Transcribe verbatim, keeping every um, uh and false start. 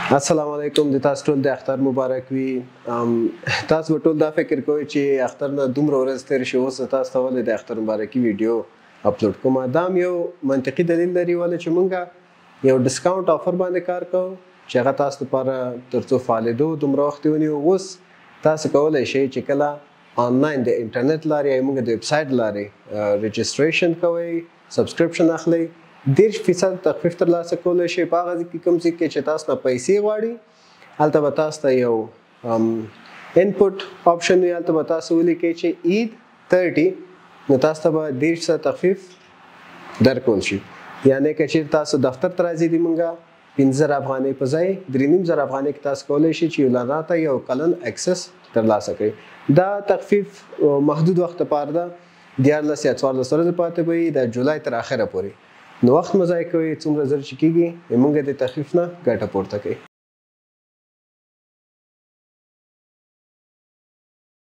السلام علیکم د تاسو ټول د اختر مبارک وي. تاسو ټول دا فکر کوئ چې اختر نه دومره ورځ تېر شي اوس تاسو ته ولې د اختر مبارکي ویډیو اپلوډ کوم. دا یو منطقي دلیل لري ولې چې موږ یو ډسکاونټ آفر باندې کار کوو چې هغه تاسو لپاره تر څو فعالېدو دومره وخت ونیو. اوس تاسو کولی شئ چې کله آنلاین د انټرنیټ لارې یا موږ د ویب سایټ لارې رجسټریشن کوئ، سبسکرپشن اخلئ، دېرش فیصد تخفیف ترلاسه کولی شئ. په هغه ځای کې کوم ځای کې چې تاسو نه پیسې غواړي هلته به تاسو ته یو انپوټ آپشن وي، هلته به تاسو ولیکئ چې عید ترټي، نو تاسو ته به دېرش فیصد تخفیف درکول شي. یعنې که چېرې تاسو دفتر ته راځئ د موږ پنځه زره افغانۍ په ځای درې نیم زره افغانۍ کې تاسو کولی شئ چې یولرنا ته یو کلن اکسس ترلاسه کړئ. دا تخفیف محدود وخت لپاره ده، دیارلس یا څوارلس ورځې پاتې به وي د جولای تر اخره پورې. نو وخت مه ضایع کوئ، څومره زر چې کېږي موږ د تخفیف نه ګټه پورته کوئ.